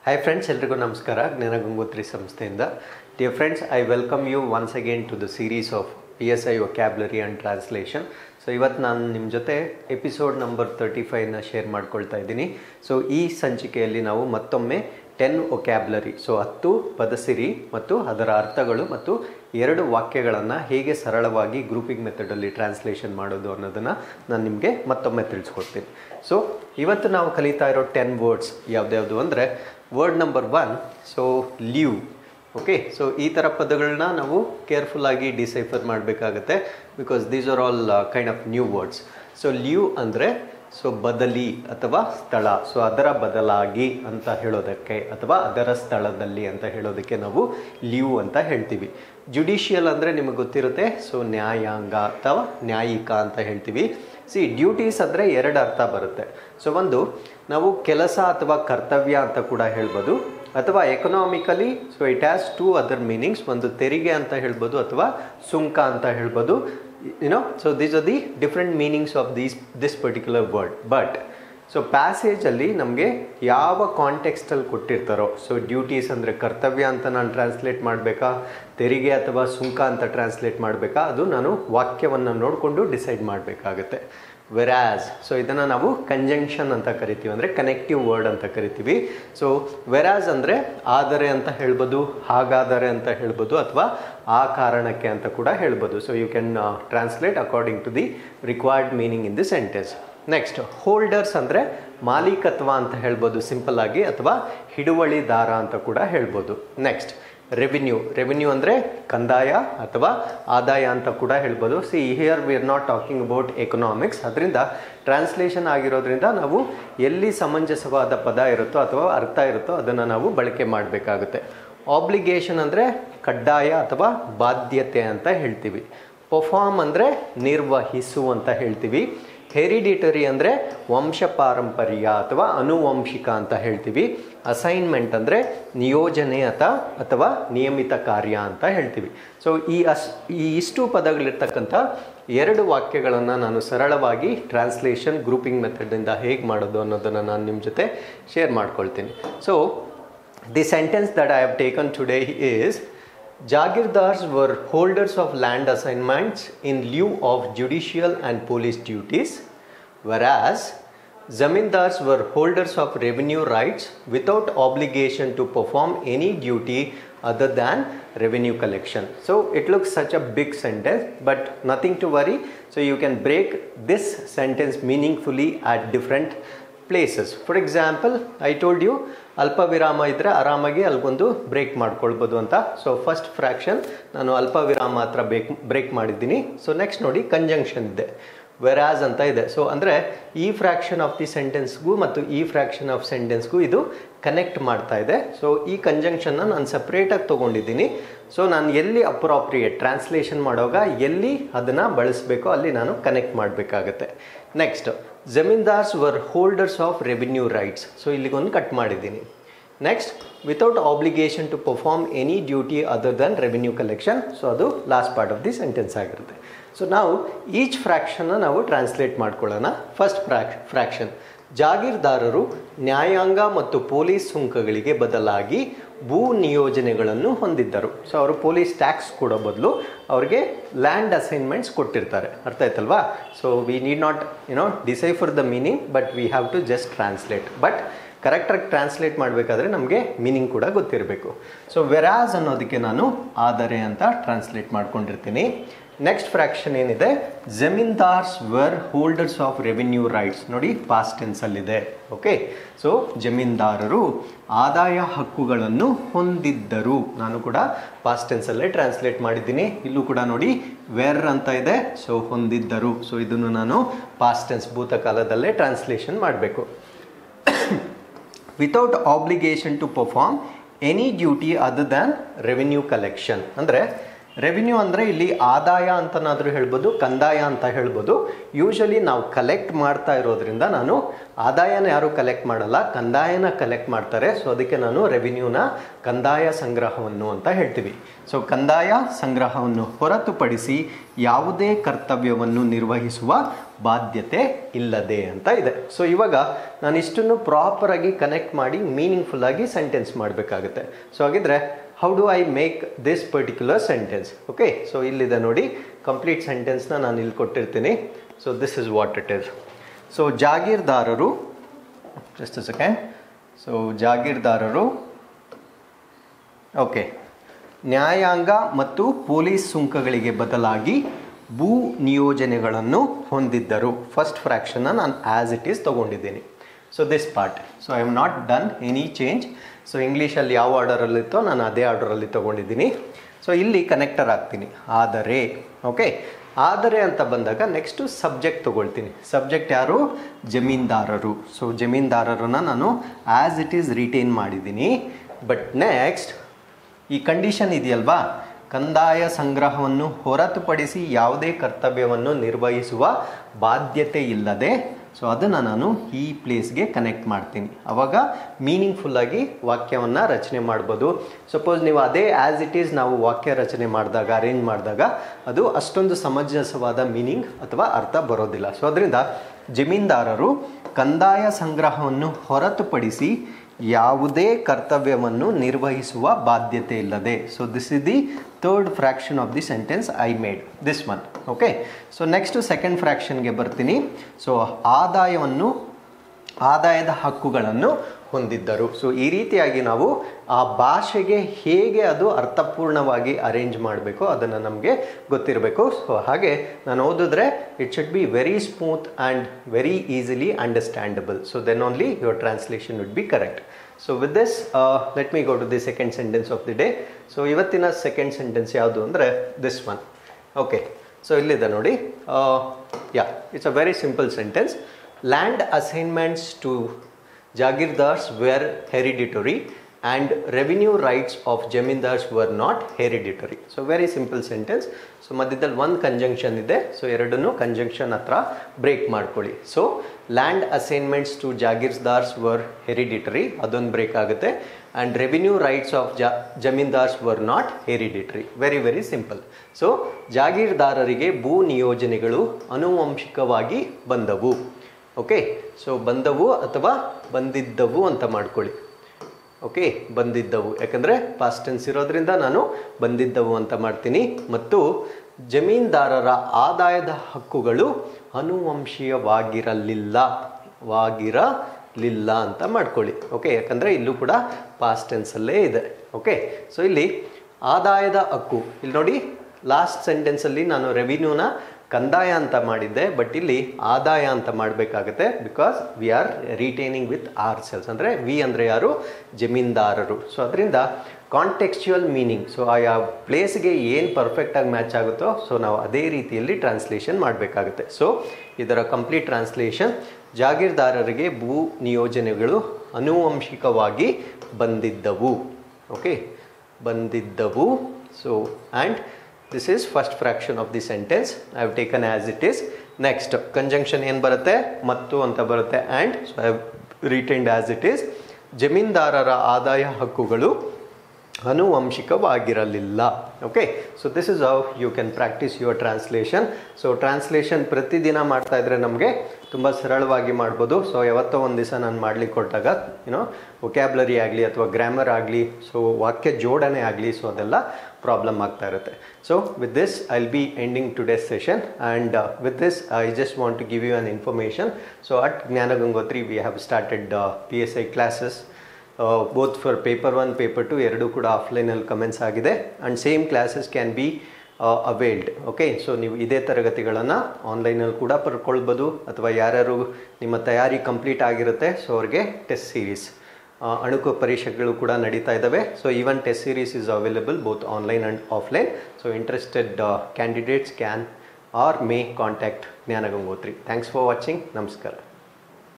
Hi friends, ಎಲ್ರಿಗೂ ನಮಸ್ಕಾರ. ಜ್ಞಾನ ಗಂಗೋತ್ರಿ ಸಂಸ್ಥೆಯಿಂದ. Dear friends, I welcome you once again to the series of PSI Vocabulary and Translation. So ಇವತ್ತು ನಾನು ನಿಮ್ಮ ಜೊತೆ ಎಪಿಸೋಡ್ ನಂಬರ್ 35ನ ಶೇರ್ ಮಾಡ್ಕೊಳ್ತಾ ಇದ್ದೀನಿ. ಸೊ ಈ ಸಂಚಿಕೆಯಲ್ಲಿ ನಾವು ಮತ್ತೊಮ್ಮೆ 10 ವೊಕ್ಯಾಬ್ಯುಲರಿ, ಸೊ 10 ಪದಸಿರಿ ಮತ್ತು ಅದರ ಅರ್ಥಗಳು ಮತ್ತು 2 ವಾಕ್ಯಗಳನ್ನು ಹೇಗೆ ಸರಳವಾಗಿ ಗ್ರೂಪಿಂಗ್ ಮೆಥಡಲ್ಲಿ ಟ್ರಾನ್ಸ್ಲೇಷನ್ ಮಾಡೋದು ಅನ್ನೋದನ್ನು ನಾನು ನಿಮಗೆ ಮತ್ತೊಮ್ಮೆ ತಿಳಿಸ್ಕೊಡ್ತೀನಿ. ಸೊ ಇವತ್ತು ನಾವು ಕಲಿತಾ ಇರೋ 10 ವರ್ಡ್ಸ್ ಯಾವ್ದ್ಯಾವುದು ಅಂದರೆ word number 1, so leave. Okay, so ಈ ಥರ ಪದಗಳನ್ನ ನಾವು ಕೇರ್ಫುಲ್ಲಾಗಿ ಡಿಸೈಫರ್ ಮಾಡಬೇಕಾಗತ್ತೆ because these are all kind of new words. So leave ಅಂದರೆ ಸೊ ಬದಲಿ ಅಥವಾ ಸ್ಥಳ, ಸೊ ಅದರ ಬದಲಾಗಿ ಅಂತ ಹೇಳೋದಕ್ಕೆ ಅಥವಾ ಅದರ ಸ್ಥಳದಲ್ಲಿ ಅಂತ ಹೇಳೋದಕ್ಕೆ ನಾವು ಲೀವ್ ಅಂತ ಹೇಳ್ತೀವಿ. ಜುಡಿಷಿಯಲ್ ಅಂದರೆ ನಿಮಗೆ ಗೊತ್ತಿರುತ್ತೆ, ಸೊ ನ್ಯಾಯಾಂಗ ಅಥವಾ ನ್ಯಾಯಿಕ ಅಂತ ಹೇಳ್ತೀವಿ. ಡ್ಯೂಟೀಸ್ ಅಂದರೆ 2 ಅರ್ಥ ಬರುತ್ತೆ. ಸೊ ಒಂದು ನಾವು ಕೆಲಸ ಅಥವಾ ಕರ್ತವ್ಯ ಅಂತ ಕೂಡ ಹೇಳ್ಬೋದು, ಅಥವಾ economically so it has 2 other meanings. ಒಂದು ತೆರಿಗೆ ಅಂತ ಹೇಳ್ಬೋದು ಅಥವಾ ಸುಂಕ ಅಂತ ಹೇಳ್ಬೋದು. So these are the different meanings of this particular word. But so ಪ್ಯಾಸೇಜಲ್ಲಿ ನಮಗೆ ಯಾವ ಕಾಂಟೆಕ್ಸ್ಟಲ್ಲಿ ಕೊಟ್ಟಿರ್ತಾರೋ, ಸೊ ಡ್ಯೂಟೀಸ್ ಅಂದರೆ ಕರ್ತವ್ಯ ಅಂತ ನಾನು ಟ್ರಾನ್ಸ್ಲೇಟ್ ಮಾಡಬೇಕಾ, ತೆರಿಗೆ ಅಥವಾ ಸುಂಕ ಅಂತ ಟ್ರಾನ್ಸ್ಲೇಟ್ ಮಾಡಬೇಕಾ, ಅದು ನಾನು ವಾಕ್ಯವನ್ನು ನೋಡಿಕೊಂಡು ಡಿಸೈಡ್ ಮಾಡಬೇಕಾಗತ್ತೆ. ವೆರಾಸ್, ಸೊ ಇದನ್ನು ನಾವು ಕಂಜಂಕ್ಷನ್ ಅಂತ ಕರಿತೀವಿ, ಅಂದರೆ ಕನೆಕ್ಟಿವ್ ವರ್ಡ್ ಅಂತ ಕರಿತೀವಿ. ಸೊ ವೆರಾಸ್ ಅಂದರೆ ಆದರೆ ಅಂತ ಹೇಳ್ಬೋದು, ಹಾಗಾದರೆ ಅಂತ ಹೇಳ್ಬೋದು, ಅಥವಾ ಆ ಕಾರಣಕ್ಕೆ ಅಂತ ಕೂಡ ಹೇಳ್ಬೋದು. So you can translate according to the required meaning in the sentence. Next holders ಅಂದರೆ ಮಾಲೀಕತ್ವ ಅಂತ ಹೇಳ್ಬೋದು ಸಿಂಪಲ್ ಆಗಿ, ಅಥವಾ ಹಿಡುವಳಿದಾರ ಅಂತ ಕೂಡ ಹೇಳ್ಬೋದು. ನೆಕ್ಸ್ಟ್ ರೆವಿನ್ಯೂ ಅಂದರೆ ಕಂದಾಯ ಅಥವಾ ಆದಾಯ ಅಂತ ಕೂಡ ಹೇಳ್ಬೋದು. Here we are not talking about economics. ಅದರಿಂದ ಟ್ರಾನ್ಸ್ಲೇಷನ್ ಆಗಿರೋದ್ರಿಂದ ನಾವು ಎಲ್ಲಿ ಸಮಂಜಸವಾದ ಪದ ಇರುತ್ತೋ ಅಥವಾ ಅರ್ಥ ಇರುತ್ತೋ ಅದನ್ನು ನಾವು ಬಳಕೆ ಮಾಡಬೇಕಾಗುತ್ತೆ. ಆಬ್ಲಿಗೇಷನ್ ಅಂದರೆ ಕಡ್ಡಾಯ ಅಥವಾ ಬಾಧ್ಯತೆ ಅಂತ ಹೇಳ್ತೀವಿ. ಪರ್ಫಾರ್ಮ್ ಅಂದರೆ ನಿರ್ವಹಿಸು ಅಂತ ಹೇಳ್ತೀವಿ. ಹೆರಿಡಿಟರಿ ಅಂದರೆ ವಂಶ ಪಾರಂಪರ್ಯ ಅಥವಾ ಅನುವಂಶಿಕ ಅಂತ ಹೇಳ್ತೀವಿ. ಅಸೈನ್ಮೆಂಟ್ ಅಂದರೆ ನಿಯೋಜನೆ ಅಥವಾ ನಿಯಮಿತ ಕಾರ್ಯ ಅಂತ ಹೇಳ್ತೀವಿ. ಸೊ ಈ ಇಷ್ಟು ಪದಗಳಿರ್ತಕ್ಕಂಥ 2 ವಾಕ್ಯಗಳನ್ನು ನಾನು ಸರಳವಾಗಿ ಟ್ರಾನ್ಸ್ಲೇಷನ್ ಗ್ರೂಪಿಂಗ್ ಮೆಥಡಿಂದ ಹೇಗೆ ಮಾಡೋದು ಅನ್ನೋದನ್ನು ನಾನು ನಿಮ್ಮ ಜೊತೆ ಶೇರ್ ಮಾಡ್ಕೊಳ್ತೀನಿ. So the sentence that I have taken today is Jagirdars were holders of land assignments in lieu of judicial and police duties, whereas zamindars were holders of revenue rights without obligation to perform any duty other than revenue collection. So it looks such a big sentence, but nothing to worry. So you can break this sentence meaningfully at different places. For example I told you ಅಲ್ಪ ವಿರಾಮ ಇದ್ದರೆ ಆರಾಮಾಗಿ ಅಲ್ಗೊಂದು break ಮಾಡ್ಕೊಳ್ಬೋದು ಅಂತ. So first fraction ನಾನು ಅಲ್ಪ ವಿರಾಮ ಹತ್ರ ಬ್ರೇಕ್ ಮಾಡಿದ್ದೀನಿ. ಸೊ ನೆಕ್ಸ್ಟ್ ನೋಡಿ ಕಂಜಂಕ್ಷನ್ ಇದೆ, ವೆರಾಸ್ ಅಂತ ಇದೆ. ಸೊ ಅಂದರೆ ಈ ಫ್ರ್ಯಾಕ್ಷನ್ ಆಫ್ ದಿ ಸೆಂಟೆನ್ಸ್ಗೂ ಮತ್ತು ಈ ಫ್ರ್ಯಾಕ್ಷನ್ ಆಫ್ ಸೆಂಟೆನ್ಸ್ಗೂ ಇದು ಕನೆಕ್ಟ್ ಮಾಡ್ತಾ ಇದೆ. ಸೊ ಈ ಕಂಜಂಕ್ಷನ್ನ ನಾನು ಸಪ್ರೇಟಾಗಿ ತೊಗೊಂಡಿದ್ದೀನಿ. ಸೊ ನಾನು ಎಲ್ಲಿ ಅಪ್ರಾಪ್ರಿಯೇಟ್ ಟ್ರಾನ್ಸ್ಲೇಷನ್ ಮಾಡುವಾಗ ಎಲ್ಲಿ ಅದನ್ನು ಬಳಸಬೇಕೋ ಅಲ್ಲಿ ನಾನು ಕನೆಕ್ಟ್ ಮಾಡಬೇಕಾಗತ್ತೆ. Next zamindars were holders of revenue rights. So ಇಲ್ಲಿಗೊಂದು ಕಟ್ ಮಾಡಿದ್ದೀನಿ. Next without obligation to perform any duty other than revenue collection. So ಅದು last part of the sentence ಆಗಿರುತ್ತೆ. ಸೊ ನಾವು ಈಚ್ ಫ್ರ್ಯಾಕ್ಷನ್ನ ನಾವು ಟ್ರಾನ್ಸ್ಲೇಟ್ ಮಾಡ್ಕೊಳ್ಳೋಣ. ಫಸ್ಟ್ ಫ್ರ್ಯಾಕ್ಷನ್, ಜಾಗೀರ್ದಾರರು ನ್ಯಾಯಾಂಗ ಮತ್ತು ಪೊಲೀಸ್ ಸುಂಕಗಳಿಗೆ ಬದಲಾಗಿ ಭೂ ನಿಯೋಜನೆಗಳನ್ನು ಹೊಂದಿದ್ದರು. ಸೊ ಅವರು ಪೊಲೀಸ್ ಟ್ಯಾಕ್ಸ್ ಕೊಡೋ ಬದಲು ಅವ್ರಿಗೆ ಲ್ಯಾಂಡ್ ಅಸೈನ್ಮೆಂಟ್ಸ್ ಕೊಟ್ಟಿರ್ತಾರೆ. ಅರ್ಥ ಆಯ್ತಲ್ವಾ? So we need not decipher the meaning, but we have to just translate. But ಕರೆಕ್ಟಾಗಿ ಟ್ರಾನ್ಸ್ಲೇಟ್ ಮಾಡಬೇಕಾದ್ರೆ ನಮಗೆ ಮೀನಿಂಗ್ ಕೂಡ ಗೊತ್ತಿರಬೇಕು. ಸೊ ವೆರಾಸ್ ಅನ್ನೋದಕ್ಕೆ ನಾನು ಆದರೆ ಅಂತ ಟ್ರಾನ್ಸ್ಲೇಟ್ ಮಾಡ್ಕೊಂಡಿರ್ತೀನಿ. ನೆಕ್ಸ್ಟ್ ಫ್ರ್ಯಾಕ್ಷನ್ ಏನಿದೆ, zamindars were holders of revenue rights. ನೋಡಿ ಪಾಸ್ಟ್ ಟೆನ್ಸಲ್ಲಿದೆ. ಓಕೆ, ಸೊ ಜಮೀನ್ದಾರರು ಆದಾಯ ಹಕ್ಕುಗಳನ್ನು ಹೊಂದಿದ್ದರು. ನಾನು ಕೂಡ ಪಾಸ್ಟ್ ಟೆನ್ಸಲ್ಲೇ ಟ್ರಾನ್ಸ್ಲೇಟ್ ಮಾಡಿದ್ದೀನಿ. ಇಲ್ಲೂ ಕೂಡ ನೋಡಿ ವೆರ್ ಅಂತ ಇದೆ, ಸೊ ಹೊಂದಿದ್ದರು. ಸೊ ಇದನ್ನು ನಾನು ಪಾಸ್ಟ್ ಟೆನ್ಸ್ ಭೂತಕಾಲದಲ್ಲೇ ಟ್ರಾನ್ಸ್ಲೇಷನ್ ಮಾಡಬೇಕು. Without obligation to perform any duty other than revenue collection ಅಂದರೆ ರೆವಿನ್ಯೂ ಅಂದರೆ ಇಲ್ಲಿ ಆದಾಯ ಅಂತನಾದರೂ ಹೇಳ್ಬೋದು, ಕಂದಾಯ ಅಂತ ಹೇಳ್ಬೋದು. ಯೂಶಲಿ ನಾವು ಕಲೆಕ್ಟ್ ಮಾಡ್ತಾ ಇರೋದ್ರಿಂದ ನಾನು ಆದಾಯನ ಯಾರು ಕಲೆಕ್ಟ್ ಮಾಡಲ್ಲ, ಕಂದಾಯನ ಕಲೆಕ್ಟ್ ಮಾಡ್ತಾರೆ. ಸೊ ಅದಕ್ಕೆ ನಾನು ರೆವಿನ್ಯೂನ ಕಂದಾಯ ಸಂಗ್ರಹವನ್ನು ಅಂತ ಹೇಳ್ತೀವಿ. ಸೊ ಕಂದಾಯ ಸಂಗ್ರಹವನ್ನು ಹೊರತುಪಡಿಸಿ ಯಾವುದೇ ಕರ್ತವ್ಯವನ್ನು ನಿರ್ವಹಿಸುವ ಬಾಧ್ಯತೆ ಇಲ್ಲದೆ ಅಂತ ಇದೆ. ಸೊ ಇವಾಗ ನಾನು ಇಷ್ಟನ್ನು ಪ್ರಾಪರಾಗಿ ಕನೆಕ್ಟ್ ಮಾಡಿ ಮೀನಿಂಗ್ಫುಲ್ಲಾಗಿ ಸೆಂಟೆನ್ಸ್ ಮಾಡಬೇಕಾಗುತ್ತೆ. ಸೊ ಹಾಗಿದ್ರೆ how do I make this particular sentence? Okay, so ಇಲ್ಲಿದೆ ನೋಡಿ, ಕಂಪ್ಲೀಟ್ ಸೆಂಟೆನ್ಸ್ನ ನಾನು ಇಲ್ಲಿ ಕೊಟ್ಟಿರ್ತೀನಿ. So this is what it is. So ಜಾಗೀರ್ದಾರರು, ಜಸ್ಟ್ ಅ ಸೆಕೆಂಡ್. ಸೊ ಜಾಗೀರ್ದಾರರು, ಓಕೆ, ನ್ಯಾಯಾಂಗ ಮತ್ತು ಪೊಲೀಸ್ ಸುಂಕಗಳಿಗೆ ಬದಲಾಗಿ ಭೂ ನಿಯೋಜನೆಗಳನ್ನು ಹೊಂದಿದ್ದರು. ಫಸ್ಟ್ ಫ್ರ್ಯಾಕ್ಷನ್ನ ನಾನು ಆ್ಯಸ್ ಇಟ್ ಈಸ್ ತೊಗೊಂಡಿದ್ದೀನಿ. So this part, so I am not done any change. So ಇಂಗ್ಲೀಷಲ್ಲಿ ಯಾವ ಆರ್ಡರಲ್ಲಿತ್ತೋ ನಾನು ಅದೇ ಆರ್ಡರಲ್ಲಿ ತೊಗೊಂಡಿದ್ದೀನಿ. ಸೊ ಇಲ್ಲಿ ಕನೆಕ್ಟರ್ ಆಗ್ತೀನಿ, ಆದರೆ. ಓಕೆ, ಆದರೆ ಅಂತ ಬಂದಾಗ ನೆಕ್ಸ್ಟು ಸಬ್ಜೆಕ್ಟ್ ತೊಗೊಳ್ತೀನಿ. ಸಬ್ಜೆಕ್ಟ್ ಯಾರು? ಜಮೀನ್ದಾರರು. ಸೊ ಜಮೀನ್ದಾರರನ್ನು ನಾನು ಆ್ಯಸ್ ಇಟ್ ಈಸ್ ರಿಟೇನ್ ಮಾಡಿದ್ದೀನಿ. ಬಟ್ ನೆಕ್ಸ್ಟ್ ಈ ಕಂಡೀಷನ್ ಇದೆಯಲ್ವಾ, ಕಂದಾಯ ಸಂಗ್ರಹವನ್ನು ಹೊರತುಪಡಿಸಿ ಯಾವುದೇ ಕರ್ತವ್ಯವನ್ನು ನಿರ್ವಹಿಸುವ ಬಾಧ್ಯತೆ ಇಲ್ಲದೆ, ಸೊ ಅದನ್ನು ನಾನು ಈ ಪ್ಲೇಸ್ಗೆ ಕನೆಕ್ಟ್ ಮಾಡ್ತೀನಿ. ಆವಾಗ ಮೀನಿಂಗ್ಫುಲ್ಲಾಗಿ ವಾಕ್ಯವನ್ನು ರಚನೆ ಮಾಡ್ಬೋದು. ಸಪೋಸ್ ನೀವು ಅದೇ ಆ್ಯಸ್ ಇಟ್ ಈಸ್ ನಾವು ವಾಕ್ಯ ರಚನೆ ಮಾಡಿದಾಗ, ಅರೇಂಜ್ ಮಾಡಿದಾಗ ಅದು ಅಷ್ಟೊಂದು ಸಮಂಜಸವಾದ ಮೀನಿಂಗ್ ಅಥವಾ ಅರ್ಥ ಬರೋದಿಲ್ಲ. ಸೊ ಅದರಿಂದ ಜಮೀನ್ದಾರರು ಕಂದಾಯ ಸಂಗ್ರಹವನ್ನು ಹೊರತುಪಡಿಸಿ ಯಾವುದೇ ಕರ್ತವ್ಯವನ್ನು ನಿರ್ವಹಿಸುವ ಬಾಧ್ಯತೆ ಇಲ್ಲದೆ. So this is the third fraction of the sentence I made, this one. Okay, so next second ಫ್ರ್ಯಾಕ್ಷನ್ಗೆ ಬರ್ತೀನಿ. ಸೊ ಆದಾಯದ ಹಕ್ಕುಗಳನ್ನು ಹೊಂದಿದ್ದರು. ಸೊ ಈ ರೀತಿಯಾಗಿ ನಾವು ಆ ಭಾಷೆಗೆ ಹೇಗೆ ಅದು ಅರ್ಥಪೂರ್ಣವಾಗಿ ಅರೇಂಜ್ ಮಾಡಬೇಕು ಅದನ್ನು ನಮಗೆ ಗೊತ್ತಿರಬೇಕು. ಸೊ ಹಾಗೆ ನಾನು ಓದಿದ್ರೆ it should be very smooth and very easily understandable. So then only your translation would be correct. So with this let me go to the second sentence of the day. So ಇವತ್ತಿನ second sentence ಯಾವುದು ಅಂದರೆ this one. Okay, so ಇಲ್ಲಿದೆ ನೋಡಿ. It's a very simple sentence. Land assignments to Jagirdars were hereditary and revenue rights of Jamindars were not hereditary. So very simple sentence. So ಮಧ್ಯದಲ್ಲಿ ಒಂದು conjunction ಇದೆ. So ಎರಡನ್ನೂ conjunction ಹತ್ರ break ಮಾಡ್ಕೊಳ್ಳಿ. So land assignments to jagirdars were hereditary, ಅದೊಂದು break ಆಗುತ್ತೆ. And revenue rights of zamindars were not hereditary. Very very simple. So ಜಾಗೀರ್ದಾರರಿಗೆ ಭೂ ನಿಯೋಜನೆಗಳು ಆನುವಂಶಿಕವಾಗಿ ಬಂದವು. ಓಕೆ, ಸೊ ಬಂದವು ಅಥವಾ ಬಂದಿದ್ದವು ಅಂತ ಮಾಡ್ಕೊಳ್ಳಿ. ಓಕೆ, ಬಂದಿದ್ದವು, ಯಾಕಂದರೆ ಪಾಸ್ಟ್ ಟೆನ್ಸ್ ಇರೋದ್ರಿಂದ ನಾನು ಬಂದಿದ್ದವು ಅಂತ ಮಾಡ್ತೀನಿ. ಮತ್ತು ಜಮೀನ್ದಾರರ ಆದಾಯದ ಹಕ್ಕುಗಳು ಆನುವಂಶೀಯವಾಗಿರಲಿಲ್ಲ ಅಂತ ಮಾಡ್ಕೊಳ್ಳಿ. ಓಕೆ, ಯಾಕಂದರೆ ಇಲ್ಲೂ ಕೂಡ ಪಾಸ್ಟ್ ಟೆನ್ಸಲ್ಲೇ ಇದೆ. ಓಕೆ, ಸೊ ಇಲ್ಲಿ ಆದಾಯದ ಹಕ್ಕು, ಇಲ್ಲಿ ನೋಡಿ ಲಾಸ್ಟ್ ಸೆಂಟೆನ್ಸಲ್ಲಿ ನಾನು ರೆವಿನ್ಯೂನ ಕಂದಾಯ ಅಂತ ಮಾಡಿದ್ದೆ, ಬಟ್ ಇಲ್ಲಿ ಆದಾಯ ಅಂತ ಮಾಡಬೇಕಾಗುತ್ತೆ. Because we are retaining with ourselves, ಅಂದರೆ ವಿ ಅಂದರೆ ಯಾರು? ಜಮೀನ್ದಾರರು. ಸೊ ಅದರಿಂದ ಕಾಂಟೆಕ್ಸ್ಚುಯಲ್ ಮೀನಿಂಗ್, ಸೊ ಆ ಪ್ಲೇಸ್ಗೆ ಏನು ಪರ್ಫೆಕ್ಟಾಗಿ ಮ್ಯಾಚ್ ಆಗುತ್ತೋ ಸೊ ನಾವು ಅದೇ ರೀತಿಯಲ್ಲಿ ಟ್ರಾನ್ಸ್ಲೇಷನ್ ಮಾಡಬೇಕಾಗುತ್ತೆ. ಸೊ ಇದರ ಕಂಪ್ಲೀಟ್ ಟ್ರಾನ್ಸ್ಲೇಷನ್: ಜಾಗೀರ್ದಾರರಿಗೆ ಭೂ ನಿಯೋಜನೆಗಳು ಆನುವಂಶಿಕವಾಗಿ ಬಂದಿದ್ದವು. ಓಕೆ, ಬಂದಿದ್ದವು. So and this is first fraction of the sentence. I have taken as it is. Next conjunction ಏನು ಬರುತ್ತೆ? ಮತ್ತು ಅಂತ ಬರುತ್ತೆ. and so I have retained as it is. ಜಮೀನ್ದಾರರ ಆದಾಯ ಹಕ್ಕುಗಳು ಆನುವಂಶಿಕವಾಗಿರಲಿಲ್ಲ. Okay, so this is how you can practise your translation. So translation ಪ್ರತಿದಿನ ಮಾಡ್ತಾ ಇದ್ರೆ ನಮಗೆ ತುಂಬ ಸರಳವಾಗಿ ಮಾಡ್ಬೋದು. ಸೊ ಯಾವತ್ತೋ ಒಂದು ದಿವಸ ನಾನು ಮಾಡ್ಲಿಕ್ಕೆ ಕೊಟ್ಟಾಗ ವೊಕ್ಯಾಬ್ಲರಿ ಆಗಲಿ ಅಥವಾ ಗ್ರಾಮರ್ ಆಗಲಿ, ಸೊ ವಾಕ್ಯ ಜೋಡಣೆ ಆಗಲಿ, ಸೊ ಅದೆಲ್ಲ ಪ್ರಾಬ್ಲಮ್ ಆಗ್ತಾ ಇರುತ್ತೆ. So with this I will be ending today's session. And with this I just want to give you an information. So at Jnanagangotri we have started PSI classes. Both for paper 1, paper 2 ಎರಡೂ ಕೂಡ ಆಫ್ಲೈನಲ್ಲಿ commence ಆಗಿದೆ. And same classes can be availed. Okay, so ನೀವು ಇದೇ ತರಗತಿಗಳನ್ನು ಆನ್ಲೈನಲ್ಲಿ ಕೂಡ ಪಡ್ಕೊಳ್ಬೋದು. ಅಥವಾ ಯಾರ್ಯಾರು ನಿಮ್ಮ ತಯಾರಿ ಕಂಪ್ಲೀಟ್ ಆಗಿರುತ್ತೆ ಸೊ ಅವ್ರಿಗೆ ಟೆಸ್ಟ್ ಸೀರೀಸ್, ಅಣುಕು ಪರೀಕ್ಷೆಗಳು ಕೂಡ ನಡೀತಾ ಇದ್ದಾವೆ. So even test series is available both online and offline. So interested candidates can or may contact Jnanagangotri. Thanks for watching. ನಮಸ್ಕಾರ.